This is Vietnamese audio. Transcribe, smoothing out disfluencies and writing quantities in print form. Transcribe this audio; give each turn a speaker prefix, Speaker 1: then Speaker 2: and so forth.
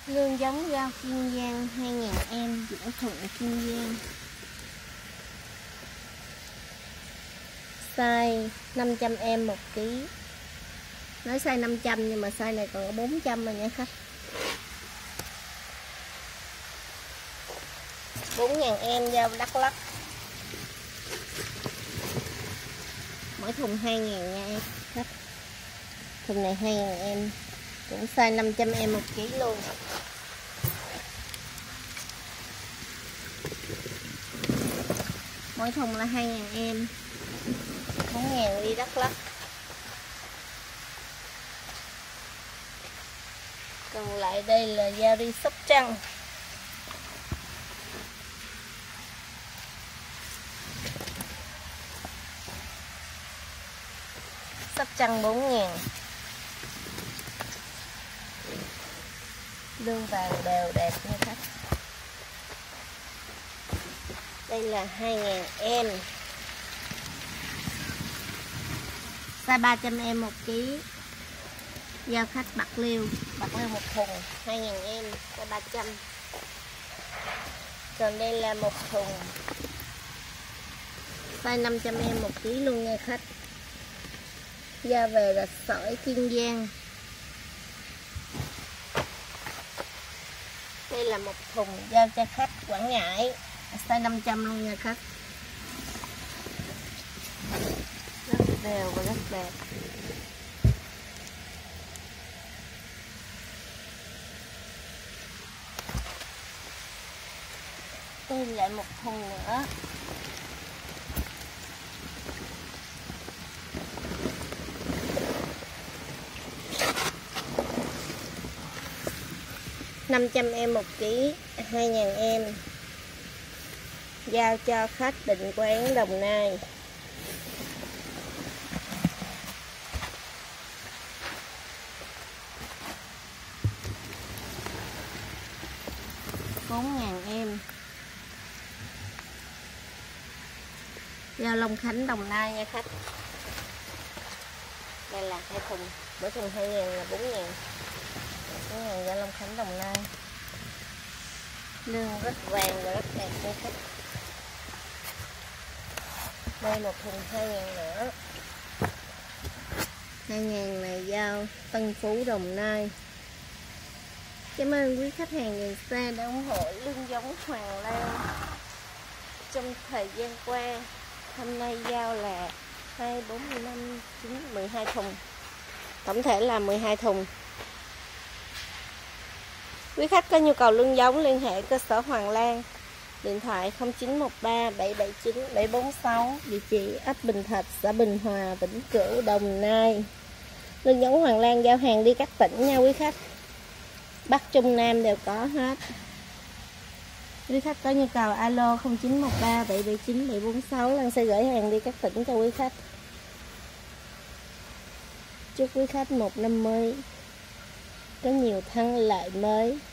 Speaker 1: Lương giống rau Kiên Giang 2000 em, Vĩnh Thuận, Kiên Giang. Size 500 em 1 kg. Nói size 500 nhưng mà size này còn có 400 rồi nha khách. 4000 em, rau Đắk Lắk. Mỗi thùng 2000 nha em khách. Thùng này 2000 em, cũng size 500 em 1 kg luôn. Mỗi thùng là 2000 em. 4000 đi Đắk Lắk. Còn lại đây là rau đi Sóc Trăng. Sóc Trăng 4000. Lương vàng đều đẹp nha khách. Đây là 2000 em. Size 300 em 1 kg. Giao khách Bạc Liêu một thùng 2000 em, size 300. Còn đây là một thùng size 500 em 1 kg luôn nha khách. Giao về là sỏi Kiên Giang. Đây là một thùng giao cho khách Quảng Ngãi, size 500 luôn nha khách. Rất đều và rất đẹp. Đây lại một thùng nữa. $500 em 1 kg, 2000 em. Giao cho khách Định Quán, Đồng Nai. $4000 em. Giao Long Khánh, Đồng Nai nha khách. Đây là 2 thùng, mỗi thùng 2000 là 4000. 4000 giao Long Khánh, Đồng Nai. Lương rất vàng và rất đẹp nha khách. Đây một thùng 2000 nữa. 2000 này giao Tân Phú, Đồng Nai. Cảm ơn quý khách hàng gần xa đã ủng hộ lương giống Hoàng Lan trong thời gian qua. Hôm nay giao là 2, 4, 5, 9, 12 thùng. Tổng thể là 12 thùng. Quý khách có nhu cầu lương giống liên hệ cơ sở Hoàng Lan. Điện thoại 0913 779 746. Địa chỉ ấp Bình Thạch, xã Bình Hòa, Vĩnh Cửu, Đồng Nai. Lương giống Hoàng Lan giao hàng đi các tỉnh nha quý khách. Bắc Trung Nam đều có hết. Quý khách có nhu cầu alo 0913 779 746. Lan sẽ gửi hàng đi các tỉnh cho quý khách. Chúc quý khách một năm mới có nhiều thắng lợi mới.